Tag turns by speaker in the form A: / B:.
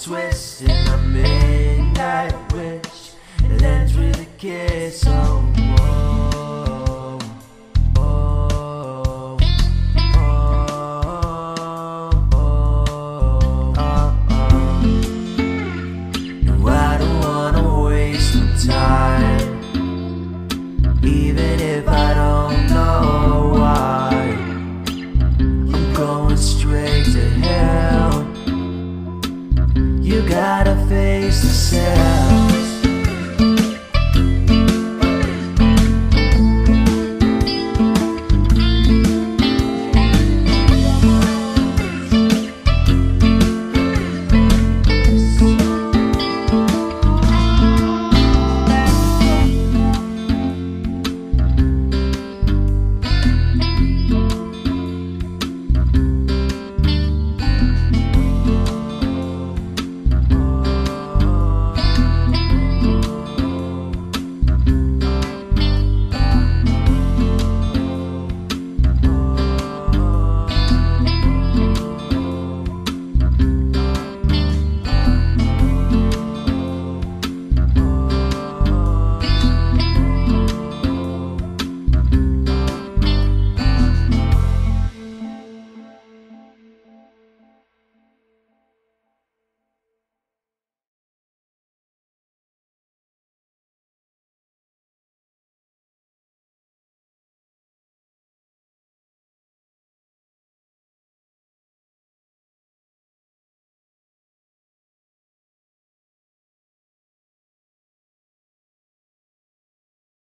A: twist in a midnight wish. It ends with a kiss. Oh, oh, oh, oh, oh. No, I don't wanna waste no time, even if I don't know why. I'm going straight to hell. You gotta face the cell.